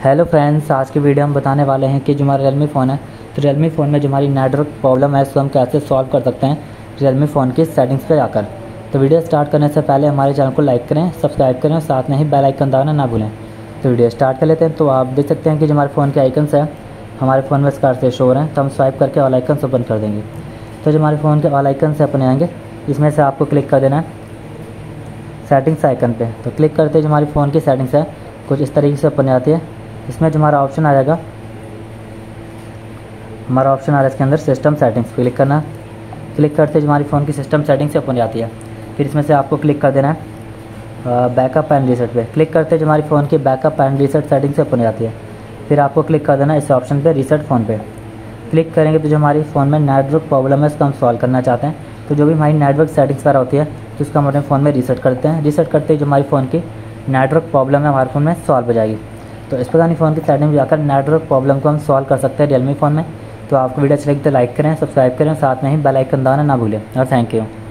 Hello friends, आज की video हम बताने वाले हैं कि जो हमारा रियलमी फ़ोन है तो रियलमी फ़ोन में जो हमारी नेटवर्क प्रॉब्लम है उसको हम कैसे सॉल्व कर सकते हैं रियलमी फ़ोन की सेटिंग्स पे जाकर। तो वीडियो स्टार्ट करने से पहले हमारे चैनल को लाइक करें, सब्सक्राइब करें और साथ में ही बेल आइकन दबाना ना भूलें। तो वीडियो स्टार्ट कर लेते हैं। तो आप देख सकते हैं कि जो हमारे फ़ोन के आइकन्स हैं हमारे फ़ोन में इस कार से शो हो रहे हैं, तो हम स्वाइप करके ऑल आइकन्स ओपन कर देंगे। तो जो हमारे फ़ोन के ऑल आइकन से अपने आएंगे, इसमें से आपको क्लिक कर देना है सेटिंग्स आइकन पे। तो क्लिक करते जो हमारी फ़ोन की सेटिंग्स है कुछ इस तरीके से ओपन आती है। इसमें जो हमारा ऑप्शन आ जाएगा, हमारा ऑप्शन आ रहा है इसके अंदर सिस्टम सेटिंग्स पे क्लिक करना। क्लिक करते जो हमारी फ़ोन की सिस्टम सेटिंग्स से ओपन जाती है। फिर इसमें से आपको क्लिक कर देना है बैकअप एंड रीसेट पे। क्लिक करते जो हमारी फ़ोन की बैकअप एंड रीसेट सेटिंग से ओपन जाती है। फिर आपको क्लिक कर देना है इस ऑप्शन पे रीसेट फ़ोन पे। क्लिक करेंगे तो जो हमारी फ़ोन में नेटवर्क प्रॉब्लम है उसको हम सॉल्व करना चाहते हैं। तो जो भी हमारी नेटवर्क सेटिंग्स वगैरह होती है तो उसको हम अपने फ़ोन में रीसेट करते हैं। रीसेट करते ही जो हमारी फ़ोन की नेटवर्क प्रॉब्लम है हमारे फ़ोन में सॉल्व हो जाएगी। तो इस प्रकार फ़ोन की सेटिंग में जाकर नेटवर्क प्रॉब्लम को हम सॉल्व कर सकते हैं रियलमी फ़ोन में। तो आपको वीडियो अच्छी लगी तो लाइक करें, सब्सक्राइब करें, साथ में ही बेल आइकन दबाना ना भूलें। और थैंक यू।